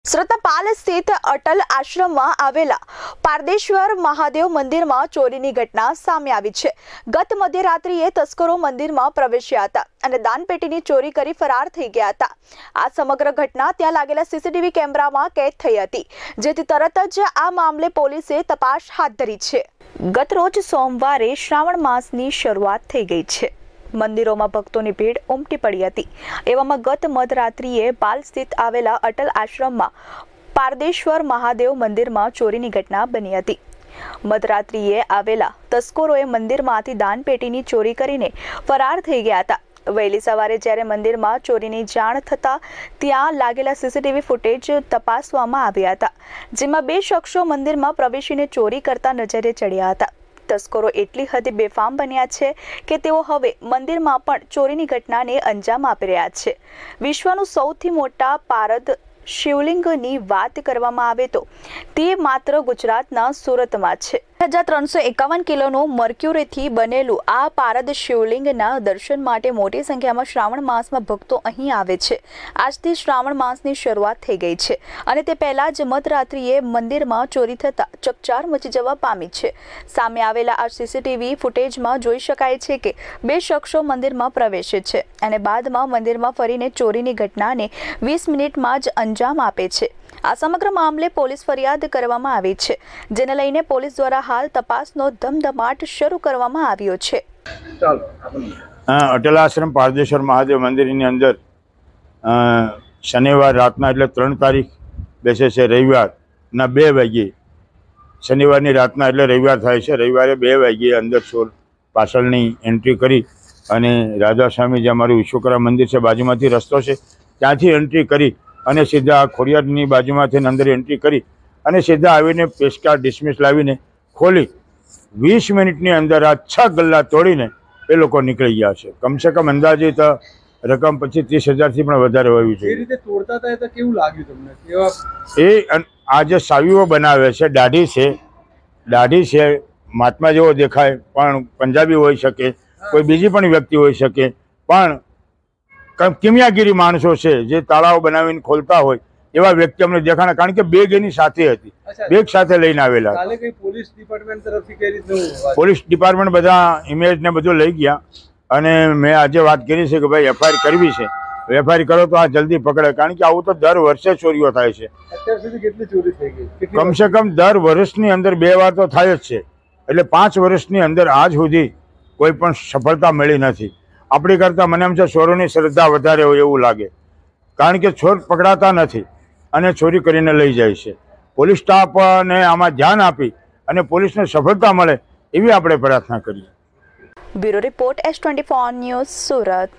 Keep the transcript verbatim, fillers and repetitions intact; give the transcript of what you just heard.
સુરતના પાલ સ્થિત અટલ આશ્રમમાં આવેલા પારદેશ્વર મહાદેવ મંદિરમાં ચોરીની ઘટના સામે આવી છે। ગત મધ્યરાત્રિએ તસ્કરો મંદિરમાં પ્રવેશ્યા હતા અને દાનપેટીની ચોરી કરી ફરાર થઈ ગયા હતા। આ સમગ્ર ઘટના ત્યાં લાગેલા સીસીટીવી કેમેરામાં કેદ થઈ હતી, જેથી તરત જ આ મામલે પોલીસે તપાસ હાથ ધરી છે। ગત રોજ સોમવારે શ્રાવણ માસની શરૂઆત થઈ ગઈ છે। મંદિરોમાં ભક્તોની ભીડ ઉમટી પડી હતી। એવામાં ગત મધરાત્રિએ પાલ સ્થિત આવેલા અટલ આશ્રમમાં પારદેશ્વર મહાદેવ મંદિરમાં ચોરીની ઘટના બની હતી। મધરાત્રિએ આવેલા તસ્કરોએ મંદિરમાંથી દાનપેટીની ચોરી કરીને ફરાર થઈ ગયા હતા। વહેલી સવારે જ્યારે મંદિરમાં ચોરીની જાણ થતાં ત્યાં લાગેલા સીસીટીવી ફૂટેજ તપાસવામાં આવ્યા હતા, જેમાં બે શખ્સો મંદિરમાં પ્રવેશીને ચોરી કરતા નજરે ચડ્યા હતા। તસ્કરો એટલી હદે બેફામ બન્યા છે કે તેઓ હવે મંદિરમાં પણ ચોરીની ઘટનાને અંજામ આપી રહ્યા છે। વિશ્વનું સૌથી મોટા પારદ શિવલિંગની વાત કરવામાં આવે તો તે માત્ર ગુજરાતના સુરતમાં છે। હજાર ત્રણસો એકાવન કિલોનું મર્ક્યુરીથી બનેલું આ પારદ શિવલિંગના દર્શન માટે મોટી સંખ્યામાં શ્રાવણ માસમાં ભક્તો અહીં આવે છે। આજથી શ્રાવણ માસની શરૂઆત થઈ ગઈ છે અને તે પહેલા જ મધરાત્રિએ મંદિરમાં ચોરી થતા ચકચાર મચી જવા પામી છે। સામે આવેલા આ સીસીટીવી ફૂટેજમાં જોઈ શકાય છે કે બે શખ્સો મંદિરમાં પ્રવેશે છે અને બાદમાં મંદિરમાં ફરીને ચોરીની ઘટનાને વીસ મિનિટમાં જ અંજામ આપે છે। આ સમગ્ર મામલે પોલીસ ફરિયાદ કરવામાં આવી છે, જેને લઈને પોલીસ દ્વારા હાલ તપાસનો ધમધમાટ શરૂ કરવામાં આવ્યો છે। અટલ આશ્રમ પારદેશ્વર મહાદેવ મંદિરની અંદર શનિવાર રાતના એટલે ત્રણ તારીખ બેસે છે રવિવારના બે વાગ્યે શનિવારની રાતના એટલે રવિવાર થાય છે રવિવારે બે વાગ્યે અંદર ચોર પાછળની એન્ટ્રી કરી અને રાધાસ્વામી જે અમારું વિશ્વકર્મા મંદિર છે બાજુમાંથી રસ્તો છે ત્યાંથી એન્ટ્રી કરી અને સીધા ખોડિયારની બાજુમાંથી અંદર એન્ટ્રી કરી અને સીધા આવીને પેસ્કા ડિસમિસ લાવીને ખોલી વીસ મિનિટની અંદર આ છ ગલ્લા તોડીને એ લોકો નીકળી ગયા છે। કમસે કમ અંદાજિત રકમ પછી ત્રીસ હજારથી પણ વધારે હોવી જોઈએ। એ રીતે તોડતા હતા તો કેવું લાગ્યું તમને? કેવા એ આ જે સાવીઓ બનાવે છે, દાઢી છે દાઢી છે મહાત્મા જેવો દેખાય પણ પંજાબી હોઈ શકે, કોઈ બીજી પણ વ્યક્તિ હોઈ શકે, પણ કિમિયાગીરી માણસો છે જે તાળાઓ બનાવીને ખોલતા હોય એવા વ્યક્તિ અમને દેખાણા, કારણ કે બેગ એની સાથે હતી, બેગ સાથે લઈને આવેલા। પોલીસ ડિપાર્ટમેન્ટ તરફથી કઈ રીતનું? પોલીસ ડિપાર્ટમેન્ટ બધા ઇમેજ ને બધું લઈ ગયા અને મેં આજે વાત કરી છે કે ભાઈ એફઆઈઆર કરવી છે, એફઆઈઆર કરો તો આ જલ્દી પકડે, કારણ કે આવું તો દર વર્ષે ચોરીઓ થાય છે। અત્યાર સુધી કેટલી ચોરી થઈ ગઈ? કમસે કમ દર વર્ષની અંદર બે વાર તો થાય જ છે, એટલે પાંચ વર્ષની અંદર આજ સુધી કોઈ પણ સફળતા મળી નથી। આપણી કરતાં મને એમ છે ચોરોની શ્રદ્ધા વધારે હોય એવું લાગે, કારણ કે ચોર પકડાતા નથી અને ચોરી કરીને લઈ જાય છે। પોલીસ સ્ટાફને આમાં ધ્યાન આપી અને પોલીસને સફળતા મળે એવી આપણે પ્રાર્થના કરીએ। Bureau report S twenty four news Surat.